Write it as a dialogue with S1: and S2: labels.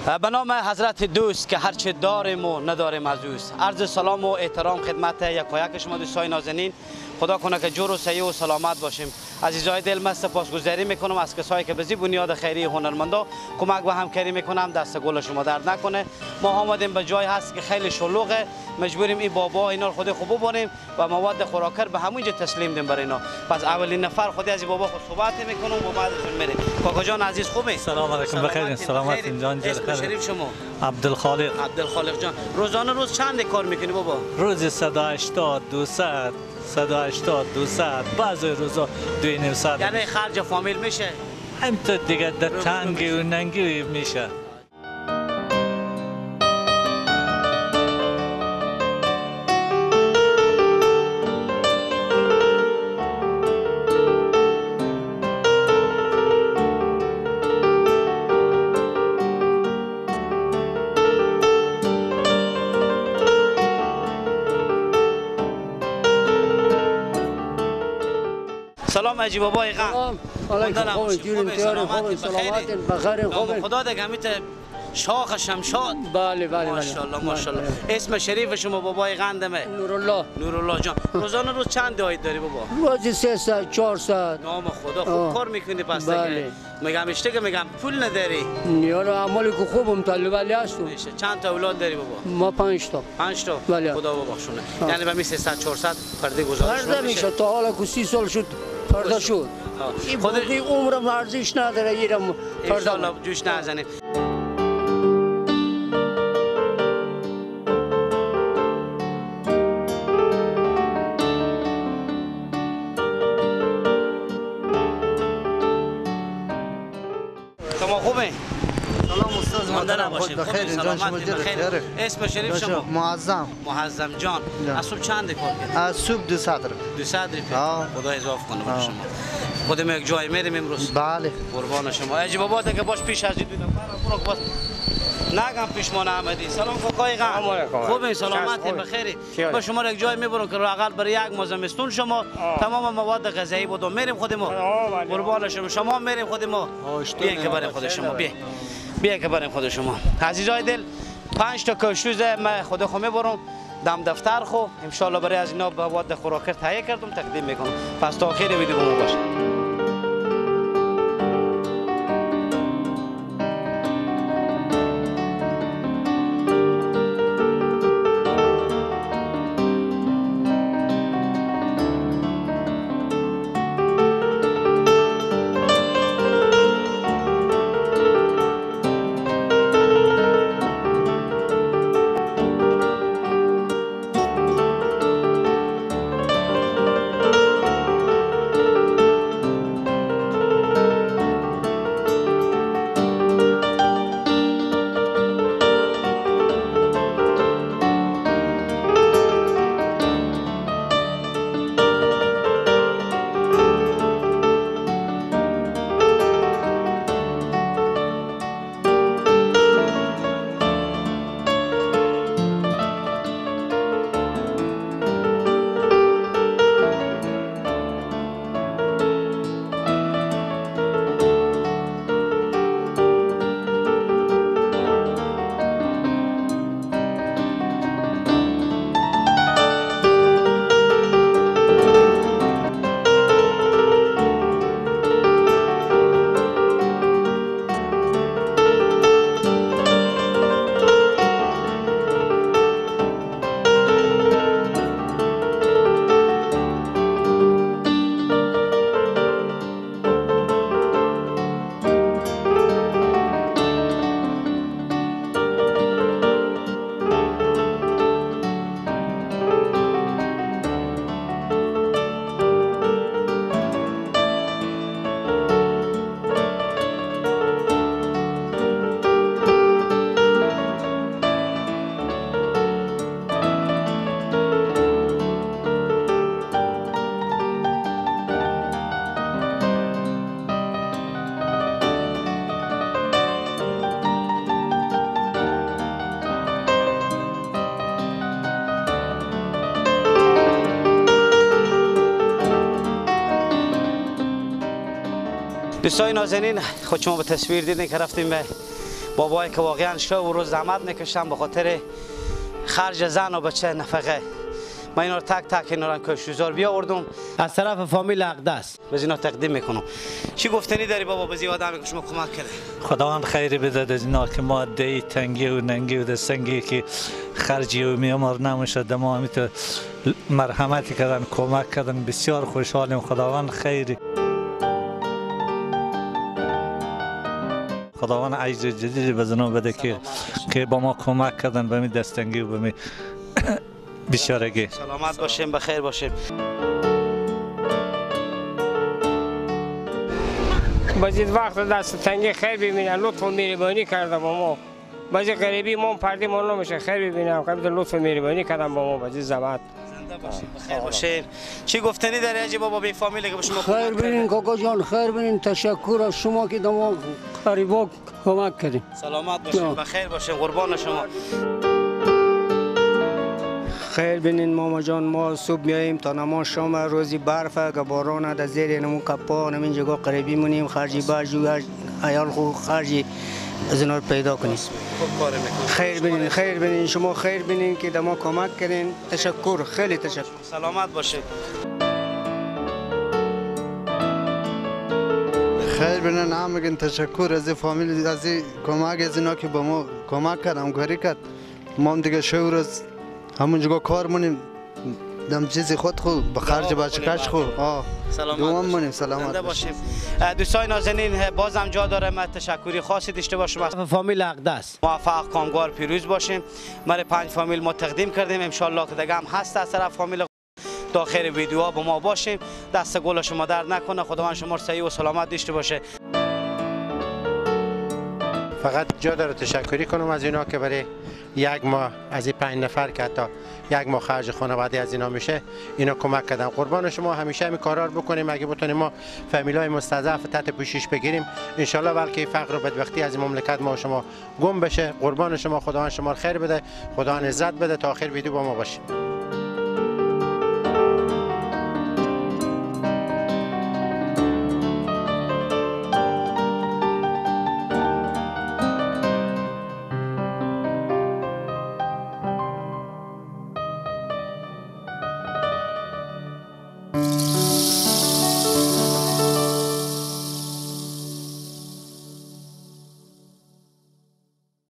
S1: به نام حضرت دوست که هرچه داریم و نداریم از اوست. عرض سلام و احترام خدمت یکایک شما دوستای نازنین. خدا کنه که جور و صحیح و سلامت باشیم. عزیزای دل من سپاسگزاری میکنم از کسایی که بزی بنیاد خیری هنرمندا کمک و همکاری میکنم. دست گل شما درد نکنه. ما آمدیم به جای هست که خیلی شلوغه، مجبوریم این بابا اینا رو خود خوب ببریم و مواد خوراکر به همونجا تسلیم دیم برای اینا. پس اولین نفر خودی از بابا خود صحبت میکنم و بعدشون میریم. کاکا جان عزیز خوبه؟
S2: سلام علیکم، بخیر. سلامت جان.
S1: اسم شریف شما؟
S2: عبدالخالق.
S1: عبدالخالق جان، روزانه روز چند کار میکنی بابا؟
S2: روزی 180 200 180 200 بعضی روزا 2.5 ساعت.
S1: یعنی خرج فامیل میشه؟
S2: همینطور دیگه در تنگی و ننگی میشه.
S1: سلام عجیب بابای غم.
S3: علیکم خوب جون تیار خوب سلامت بخیر خوب.
S1: خدا دیگه همیت شاخ شمشاد.
S3: بله بله
S1: ماشاءالله ماشاءالله. اسم شریف شما بابای قندمه؟
S3: نورالله.
S1: نورالله جان. روزانه روز چند دعایت داری بابا؟
S3: روزی 300 400.
S1: نام خدا خوب کار میکنی پس دیگه.
S3: بله.
S1: میگم اشته که میگم پول نداری.
S3: یارو عملی که خوبم طالب علی هستم.
S1: چند تا اولاد داری بابا؟
S3: ما 5 تا.
S1: 5 تا.
S3: بله.
S1: خدا ببخشونه. یعنی به می 300 400 پرده گزارش
S3: پرده میشه تا حالا که 30 سال شد پرده شد. خودی عمرم ارزش نداره ایرم
S1: پرده. ان جوش نزنید. شما خوبه؟
S4: سلام استاد
S1: مادر باشید.
S4: بخیر جان شما بخیر.
S1: اسم شریف شما؟
S4: معظم.
S1: معظم جان. از صبح چند کار کردی؟
S4: از صبح 200 روپیه.
S1: 200 روپیه. خدا اضافه کنه برای شما. خودم یک جای میریم امروز.
S4: بله.
S1: قربان شما. اجی بابا که باش پیش از دو نفر برو باش. نگم پیشمان احمدی. سلام کاکای غم. خوبه سلامتی بخیری. با شما یک جای میبرم که راقل برای یک ماه زمستون شما تمام مواد غذایی بودم میریم خود ما. قربان شما میریم خود ما. بیاین که بریم خود شما بیا که بریم خود شما. عزیزای دل 5 تا کشوز من خود خو میبرم دم دفتر خو ان شاء الله برای از اینا مواد خوراکی تهیه کردم تقدیم میکنم. پس تا آخر ویدیو با ما باش. دوستای نازنین خود شما به تصویر دیدین که رفتیم به بابایی که واقعا شب و روز زحمت میکشن به خاطر خرج زن و بچه نفقه. من اینا رو تک تک اینا رو کشوزار بیاوردم از طرف فامیل اقدس به اینا تقدیم میکنم. چی گفتنی داری بابا به زیاد آدمی که شما کمک کرده؟
S2: خداوند خیری بده از اینا که ما دی تنگی و ننگی و دستنگی که خرجی و میامر نمیشه دما همیتو مرحمتی کردن کمک کردن بسیار خوشحالیم. خداوند خیری. خداوند عجز جدیدی به زنو بده که با ما کمک کردن به می دستنگی و به می بیچارگی.
S1: سلامت باشیم بخیر باشیم.
S5: بازید وقت دست تنگی خیر ببینن لطف و مهربانی کرده با ما. بعضی غریبی ما پردی ما نمیشه خیر ببینم که لطف و مهربانی کردن با ما بعضی زحمت.
S1: زنده باشیم بخیر باشیم. چی گفتنی داری حاجی بابا به فامیلی که به شما
S3: خیر بینین کاکا جان، خیر بینین. تشکر از شما که دما غریبا کمک کردین.
S1: سلامت باشیم بخیر باشیم قربان شما.
S6: خیر بینین ماما جان، ما صبح میاییم تا نماز شام روزی برفه که باران در زیر نمو کپا نمین جگا قریبی مونیم خرجی برجو عیال خو خرجی از اینا رو پیدا کنیم. خیر بینین خیر بینین شما خیر بینین که دما کمک کردین. تشکر خیلی تشکر.
S1: سلامت باشید.
S4: خیر بینن همگین تشکر از فامیل از کمک از اینا که به ما کمک کرد همکاری کرد. ما هم دیگه شو روز همون جگا کار مونیم دم چیزی خود خود به خرج بچه‌کش خود دوام مونیم. سلامت
S1: باشیم. دوستان نازنین بازم جا داره من تشکری خاصی داشته باشم از فامیل اقدس. موفق کامگار پیروز باشیم. ما 5 فامیل ما تقدیم کردیم ان شاء الله که دیگه هم هست از طرف فامیل تا آخر ویدیوها با ما باشیم. دست گل شما درد نکنه. خداوند شما رو صحیح و سلامت داشته باشه.
S7: فقط جا داره تشکری کنم از اینا که برای یک ماه از این 5 نفر که حتی یک ماه خرج خانواده از اینا میشه اینا کمک کردن. قربان شما همیشه همین کارا رو بکنیم. اگه بتونیم ما فامیلای مستضعف تحت پوشش بگیریم ان شاء الله بلکه فقر و بدبختی از این مملکت ما و شما گم بشه. قربان شما. خداوند شما رو خیر بده. خداوند عزت بده. تا آخر ویدیو با ما باشید.